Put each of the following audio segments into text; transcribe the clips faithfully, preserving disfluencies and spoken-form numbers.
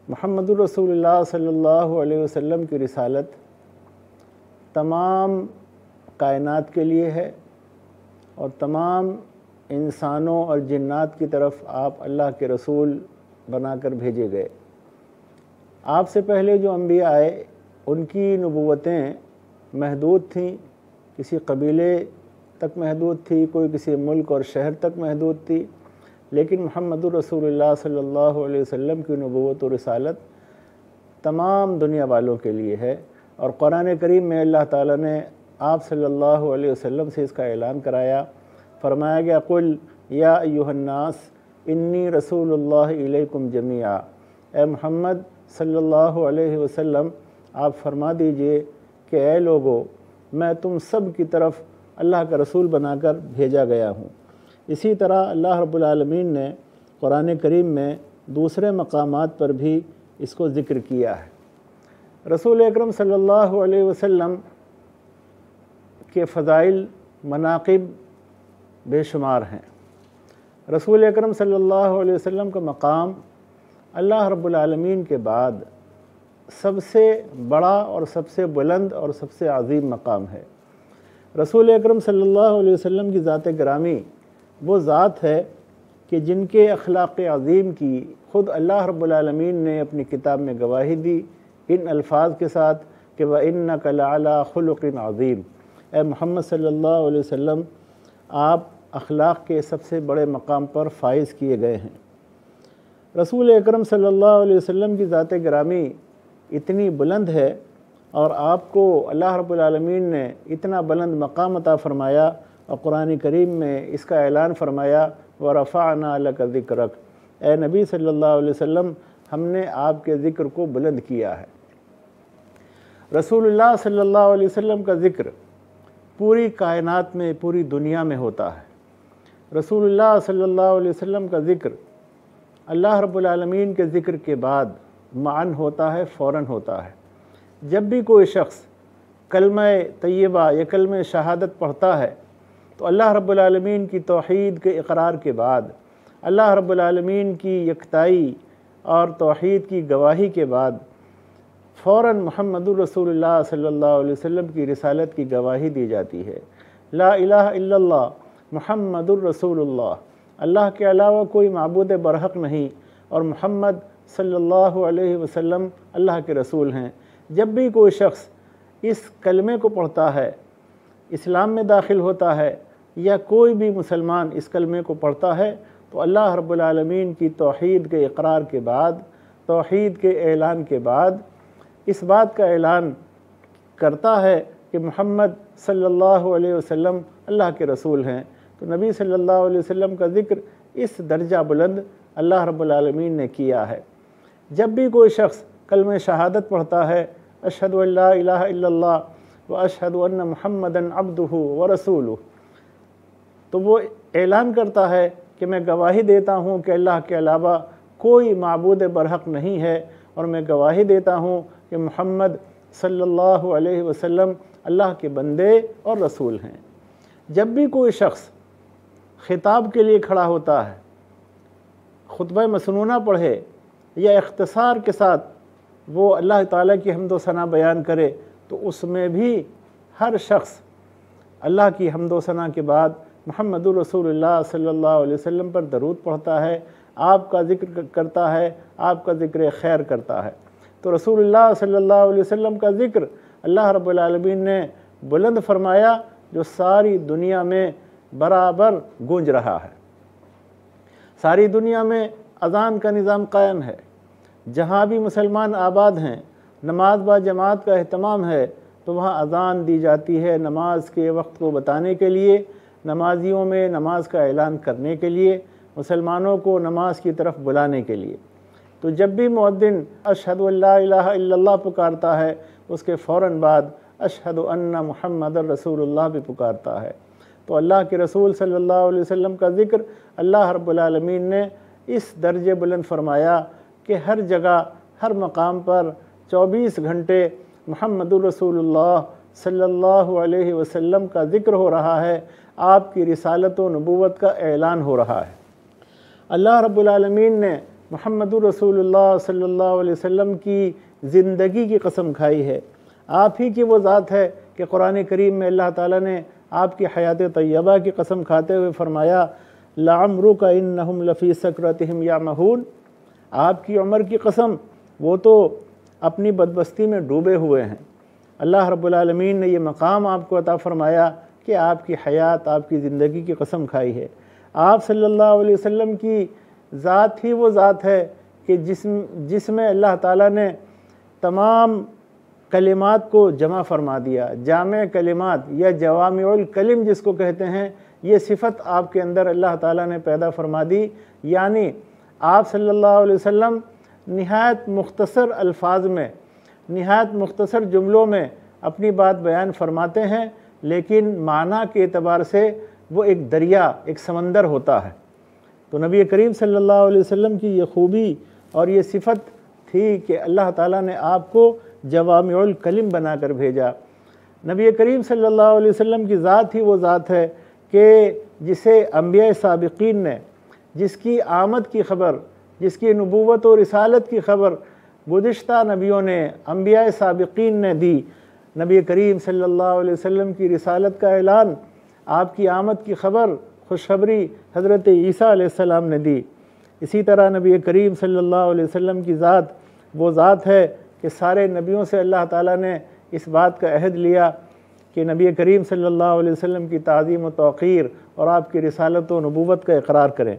محمد الرسول اللہ صلی اللہ علیہ وسلم کی رسالت تمام کائنات کے لیے ہے اور تمام انسانوں اور جنات کی طرف آپ اللہ کے رسول بنا کر بھیجے گئے۔ آپ سے پہلے جو انبیاء آئے ان کی نبوتیں محدود تھیں، کسی قبیلے تک محدود تھی، کوئی کسی ملک اور شہر تک محدود تھی، لیکن محمد الرسول اللہ صلی اللہ علیہ وسلم کی نبوت و رسالت تمام دنیا والوں کے لیے ہے۔ اور قرآن کریم میں اللہ تعالیٰ نے آپ صلی اللہ علیہ وسلم سے اس کا اعلان کرایا، فرمایا گیا قل یا ایھا الناس انی رسول اللہ الیکم جمیعا، اے محمد صلی اللہ علیہ وسلم آپ فرما دیجئے کہ اے لوگو میں تم سب کی طرف اللہ کا رسول بنا کر بھیجا گیا ہوں۔ اسی طرح اللہ رب العالمین نے قرآن کریم میں دوسرے مقامات پر بھی اس کو ذکر کیا ہے۔ رسول اکرم صلی اللہ علیہ وسلم کے فضائل مناقب بے شمار ہیں۔ رسول اکرم صلی اللہ علیہ وسلم کا مقام اللہ رب العالمین کے بعد سب سے بڑا اور سب سے بلند اور سب سے عظیم مقام ہے۔ رسول اکرم صلی اللہ علیہ وسلم کی ذات گرامی وہ ذات ہے کہ جن کے اخلاق عظیم کی خود اللہ رب العالمین نے اپنی کتاب میں گواہی دی ان الفاظ کے ساتھ کہ وَإِنَّكَ لَعَلَىٰ خُلُقٍ عَظِيمٍ، اے محمد صلی اللہ علیہ وسلم آپ اخلاق کے سب سے بڑے مقام پر فائز کیے گئے ہیں۔ رسول اکرم صلی اللہ علیہ وسلم کی ذات گرامی اتنی بلند ہے اور آپ کو اللہ رب العالمین نے اتنا بلند مقام عطا فرمایا اور قرآن کریم میں اس کا اعلان فرمایا وَرَفَعْنَا لَكَ ذِكْرَكَ، اے نبی صلی اللہ علیہ وسلم ہم نے آپ کے ذکر کو بلند کیا ہے۔ رسول اللہ صلی اللہ علیہ وسلم کا ذکر پوری کائنات میں پوری دنیا میں ہوتا ہے۔ رسول اللہ صلی اللہ علیہ وسلم کا ذکر اللہ رب العالمین کے ذکر کے بعد معاً ہوتا ہے، فوراً ہوتا ہے۔ جب بھی کوئی شخص کلمہ طیبہ یا کلمہ شہادت پڑھتا ہے تو اللہ رب العالمین کی توحید کے اقرار کے بعد، اللہ رب العالمین کی یکتائی اور توحید کی گواہی کے بعد فوراً محمد الرسول اللہ صلی اللہ علیہ وسلم کی رسالت کی گواہی دی جاتی ہے۔ لا الہ الا اللہ محمد الرسول اللہ، اللہ کے علاوہ کوئی معبود برحق نہیں اور محمد صلی اللہ علیہ وسلم اللہ کے رسول ہیں۔ جب بھی کوئی شخص اس کلمے کو پڑھتا ہے، اسلام میں داخل ہوتا ہے یا کوئی بھی مسلمان اس کلمے کو پڑھتا ہے تو اللہ رب العالمین کی توحید کے اقرار کے بعد، توحید کے اعلان کے بعد اس بات کا اعلان کرتا ہے کہ محمد صلی اللہ علیہ وسلم اللہ کے رسول ہیں۔ تو نبی صلی اللہ علیہ وسلم کا ذکر اس درجہ بلند اللہ رب العالمین نے کیا ہے۔ جب بھی کوئی شخص کلمہ شہادت پڑھتا ہے اشہد ان لا الہ الا اللہ و اشہد ان محمدًا عبدہ و رسولہ، تو وہ اعلان کرتا ہے کہ میں گواہی دیتا ہوں کہ اللہ کے علاوہ کوئی معبود برحق نہیں ہے اور میں گواہی دیتا ہوں کہ محمد صلی اللہ علیہ وسلم اللہ کے بندے اور رسول ہیں۔ جب بھی کوئی شخص خطاب کے لیے کھڑا ہوتا ہے، خطبہ مسنونہ پڑھے یا اختصار کے ساتھ وہ اللہ تعالیٰ کی حمد و ثنا بیان کرے تو اس میں بھی ہر شخص اللہ کی حمد و ثنا کے بعد محمد الرسول اللہ صلی اللہ علیہ وسلم پر درود پڑھتا ہے، آپ کا ذکر کرتا ہے، آپ کا ذکر خیر کرتا ہے۔ تو رسول اللہ صلی اللہ علیہ وسلم کا ذکر اللہ رب العالمین نے بلند فرمایا جو ساری دنیا میں برابر گونج رہا ہے۔ ساری دنیا میں اذان کا نظام قائم ہے، جہاں بھی مسلمان آباد ہیں نماز با جماعت کا اہتمام ہے تو وہاں اذان دی جاتی ہے نماز کے وقت کو بتانے کے لیے، نمازیوں میں نماز کا اعلان کرنے کے لیے، مسلمانوں کو نماز کی طرف بلانے کے لیے۔ تو جب بھی مؤذن اشہد ان لا الہ الا اللہ پکارتا ہے اس کے فوراً بعد اشہد ان محمد الرسول اللہ بھی پکارتا ہے۔ تو اللہ کے رسول صلی اللہ علیہ وسلم کا ذکر اللہ رب العالمین نے اس درجے بلند فرمایا کہ ہر جگہ ہر مقام پر چوبیس گھنٹے محمد الرسول اللہ صلی اللہ علیہ وسلم کا ذکر ہو رہا ہے، آپ کی رسالت و نبوت کا اعلان ہو رہا ہے۔ اللہ رب العالمین نے محمد رسول اللہ صلی اللہ علیہ وسلم کی زندگی کی قسم کھائی ہے۔ آپ ہی کی وہ ذات ہے کہ قرآن کریم میں اللہ تعالیٰ نے آپ کی حیات طیبہ کی قسم کھاتے ہوئے فرمایا لعمرک انہم لفی سکرتہم یعمہون، آپ کی عمر کی قسم، وہ تو اپنی بدبستی میں ڈوبے ہوئے ہیں۔ اللہ رب العالمین نے یہ مقام آپ کو عطا فرمایا کہ آپ کی حیات، آپ کی زندگی کی قسم کھائی ہے۔ آپ صلی اللہ علیہ وسلم کی ذات ہی وہ ذات ہے کہ جس جس میں اللہ تعالیٰ نے تمام کلمات کو جمع فرما دیا۔ جامع کلمات یا جوامع الکلم جس کو کہتے ہیں، یہ صفت آپ کے اندر اللہ تعالیٰ نے پیدا فرما دی، یعنی آپ صلی اللہ علیہ وسلم نہایت مختصر الفاظ میں، نہایت مختصر جملوں میں اپنی بات بیان فرماتے ہیں، لیکن معنی کے اعتبار سے وہ ایک دریا، ایک سمندر ہوتا ہے۔ تو نبی کریم صلی اللہ علیہ وسلم کی یہ خوبی اور یہ صفت تھی کہ اللہ تعالیٰ نے آپ کو جوامع الکلم بنا کر بھیجا۔ نبی کریم صلی اللہ علیہ وسلم کی ذات ہی وہ ذات ہے کہ جسے انبیاء سابقین نے، جس کی آمد کی خبر، جس کی نبوت و رسالت کی خبر گزشتہ نبیوں نے، انبیاء سابقین نے دی، نبی کریم صلی اللہ علیہ وسلم کی رسالت کا اعلان، آپ کی آمد کی خبر، خوشخبری حضرت عیسیٰ علیہ السلام نے دی۔ اسی طرح نبی کریم صلی اللہ علیہ وسلم کی ذات وہ ذات ہے کہ سارے نبیوں سے اللہ تعالیٰ نے اس بات کا عہد لیا کہ نبی کریم صلی اللہ علیہ وسلم کی تعظیم و توقیر اور آپ کی رسالت و نبوت کا اقرار کریں۔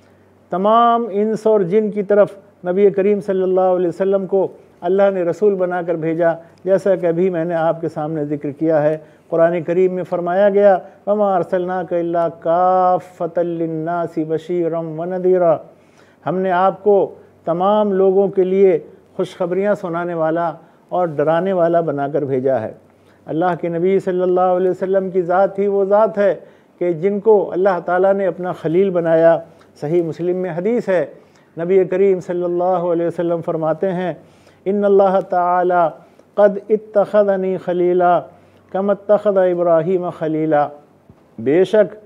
تمام انس اور جن کی طرف نبی کریم صلی اللہ علیہ وسلم کو اللہ نے رسول بنا کر بھیجا، جیسا کہ ابھی میں نے آپ کے سامنے ذکر کیا ہے۔ قرآن کریم میں فرمایا گیا وَمَا أَرْسَلْنَاكَ إِلَّا كَافَّةً لِلنَّاسِ بَشِيرًا وَنَذِيرًا، ہم نے آپ کو تمام لوگوں کے لیے خوشخبریاں سنانے والا اور ڈرانے والا بنا کر بھیجا ہے۔ اللہ کے نبی صلی اللہ علیہ وسلم کی ذات ہی وہ ذات ہے کہ جن کو اللہ تعالیٰ نے اپنا خلیل بنایا۔ صحیح مسلم میں حدیث ہے، نبی کریم صلی اللہ علیہ وسلم فرماتے ہیں ان اللہ تعالی قد اتخذنی خلیلا کما اتخذ ابراہیم خلیلا، بے شک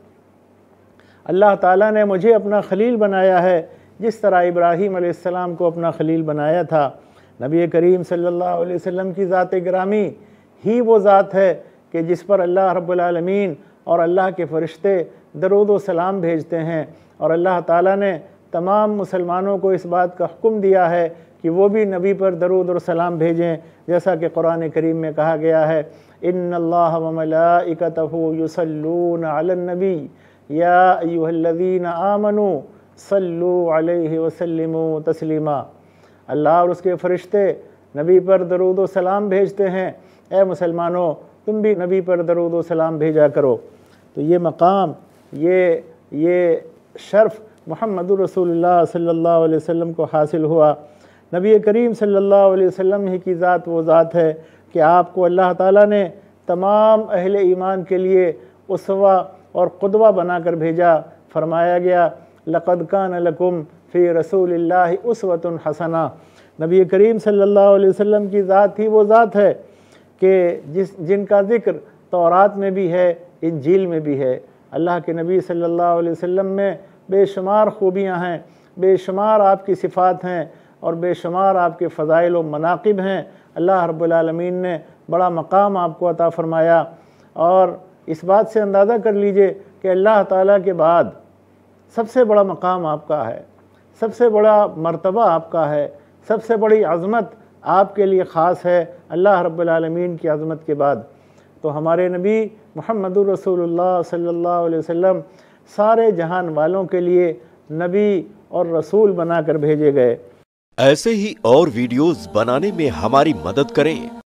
اللہ تعالیٰ نے مجھے اپنا خلیل بنایا ہے جس طرح ابراہیم علیہ السلام کو اپنا خلیل بنایا تھا۔ نبی کریم صلی اللہ علیہ وسلم کی ذات گرامی ہی وہ ذات ہے کہ جس پر اللہ رب العالمین اور اللہ کے فرشتے درود و سلام بھیجتے ہیں، اور اللہ تعالیٰ نے تمام مسلمانوں کو اس بات کا حکم دیا ہے کہ وہ بھی نبی پر درود اور سلام بھیجیں، جیسا کہ قرآن کریم میں کہا گیا ہے ان اللہ وملائکتہ یصلون علی النبی یا ایھا الذین آمنوا صلوا علیہ وسلموا تسلیما، اللہ اور اس کے فرشتے نبی پر درود و سلام بھیجتے ہیں، اے مسلمانوں تم بھی نبی پر درود و سلام بھیجا کرو۔ تو یہ مقام، یہ یہ شرف محمد رسول اللہ صلی اللہ علیہ وسلم کو حاصل ہوا۔ نبی کریم صلی اللہ علیہ وسلم ہی کی ذات وہ ذات ہے کہ آپ کو اللہ تعالیٰ نے تمام اہل ایمان کے لیے اسوہ اور قدوہ بنا کر بھیجا۔ فرمایا گیا لقد کان لکم فی رسول اللہ اسوۃ حسنہ، نبی کریم صلی اللہ علیہ وسلم کی ذات ہی وہ ذات ہے کہ جس جن کا ذکر تورات میں بھی ہے، انجیل میں بھی ہے۔ اللہ کے نبی صلی اللہ علیہ وسلم میں بے شمار خوبیاں ہیں، بے شمار آپ کی صفات ہیں، اور بے شمار آپ کے فضائل و مناقب ہیں۔ اللہ رب العالمین نے بڑا مقام آپ کو عطا فرمایا، اور اس بات سے اندازہ کر لیجئے کہ اللہ تعالیٰ کے بعد سب سے بڑا مقام آپ کا ہے، سب سے بڑا مرتبہ آپ کا ہے، سب سے بڑی عظمت آپ کے لیے خاص ہے اللہ رب العالمین کی عظمت کے بعد۔ تو ہمارے نبی محمد رسول اللہ صلی اللہ علیہ وسلم سارے جہان والوں کے لیے نبی اور رسول بنا کر بھیجے گئے۔ ایسے ہی اور ویڈیوز بنانے میں ہماری مدد کریں۔